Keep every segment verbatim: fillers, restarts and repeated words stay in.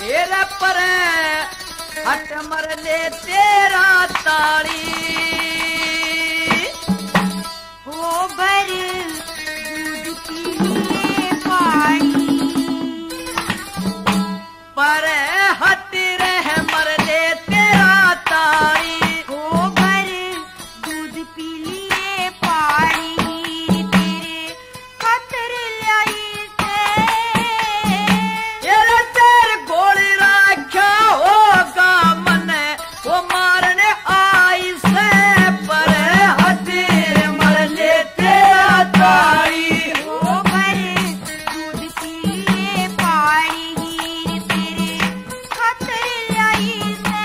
तेरा पर हट मर ले तेरा ताड़ी हो भर दूध पीने पानी पर हट रह मर ले तेरा ताड़ी हो भर दूध पी लिए पानी तेरे खतर लाई से तेरा तेर गोली राख्या होगा मन वो मारने आई से पर हट मर ले तेरा ताड़ी हो भर दूध पी लिए पानी तेरे खतर लाई से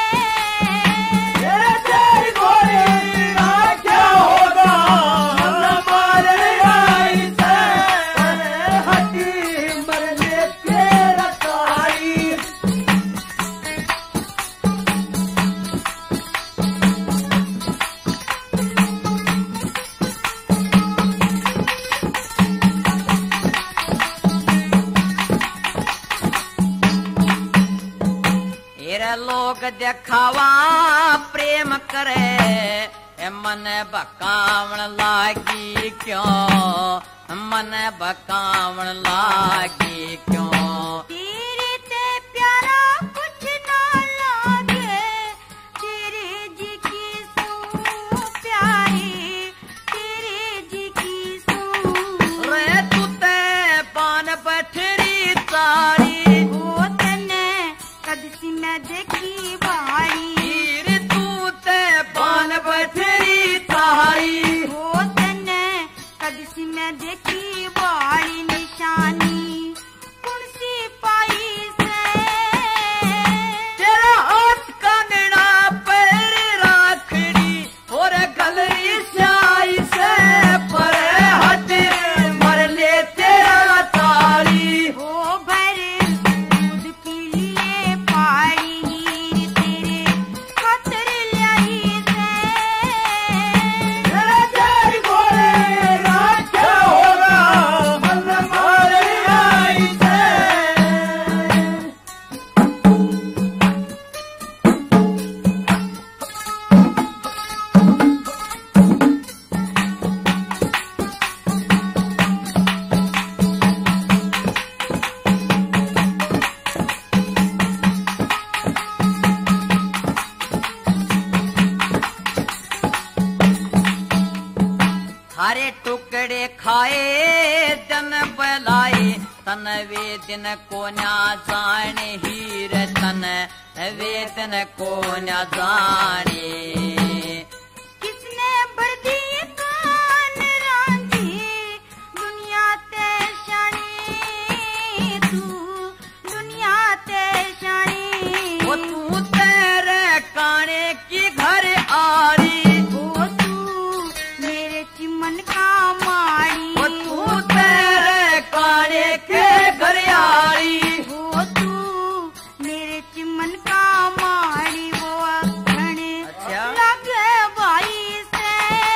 तेरा तेर गोली राख्या होगा मन मारने आई से पर हट मर ले तेरा ताड़ी एरा लोग देखावा प्रेम करे ए मन बकावण लागी क्यों मन बकावण लागी क्यों तेरे ते प्यारा कुछ ना लागे तेरे जी की सू प्यारी तेरे जी की सू रे तू ते पान पठरी तारी ओ तने कद सी मैं देखी बारी हीर तू ते पान पठरी तारी ओ तने कद सी मैं देखी बारी निशानी कौन सी पाई से तेरा हाथ कंगना पैर राखड़ी और गलरी स्याई से पर हट मर ले तेरा तारी हो भर दूध पी लिए पानी तेरे खतर लाई से तेरा तेर गोले राख्या होगा मन मारने आई से हरे टुकड़े खाए जन बलाए तन वे दिन को न्या जाने हीर तन वे दिन को न्या जाने किसने भर दी कान रांझी दुनिया ते शानी तू दुनिया ते शानी वो तू तेरे काने की घर आरी ओ तू मेरे चिमन का माड़ी वो तू तेरे काने के घर आरी ओ तू मेरे चिमन का माड़ी वो अखणे अच्छा। लगे भाई से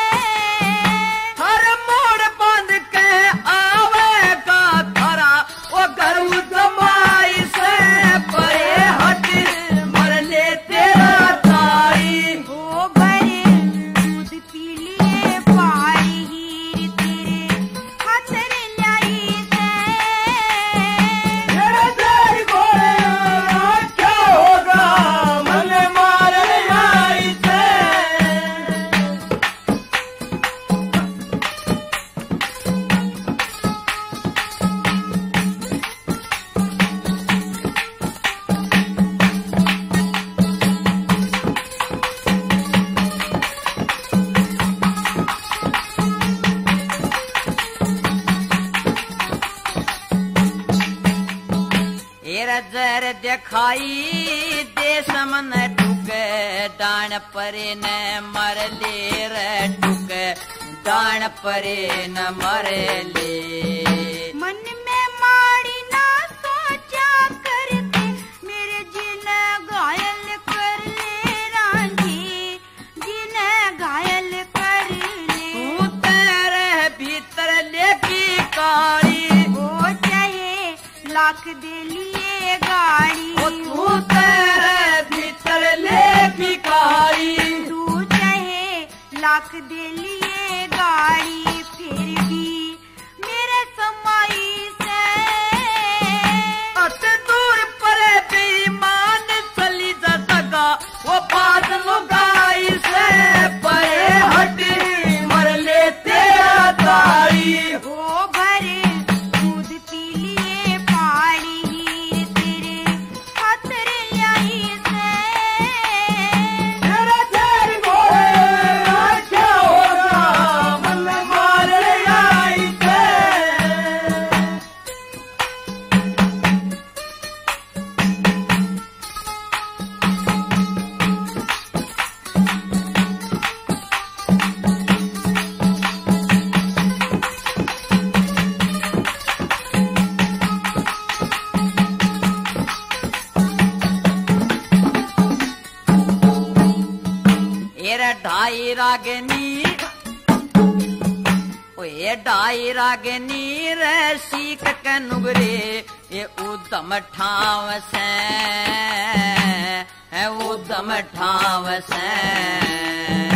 हर मोड़ बंद के आवेगा थारा वो घर जमाई से परे हट मर ले तेरा तारी ओ भरे दूध पी लिए पारी हीर तेरे खतर लाई से तेरा तेर गोले राख्या होगा मन मारने आई से एरा जर दिखाई देश मन टुक डाण परे न मर ले रे टुक डाण परे न मर ले मन में माड़ी ना सोचा करते मेरे जिन घायल कर ले रांझी जिन घायल कर ले तू तेरे भीतर लेकी काली ओ चाहे लाख दे लिए गाड़ी रख दे लिए गाड़ी फिर भी मेरे समाई से अत दूर पर बेईमान चली जा सका वो बात लुगाई से परे हटी मर लेते तारी हो भरे दूध पी लिए पानी हीर तेरे खातर लाई से तेरा तेरी बोले क्या होगा मन मार आई से एरे ढाई रागनी ओ ये ढाई रागनी रे सीख के नुगरे ये उदम ठाव से है उदम ठाव से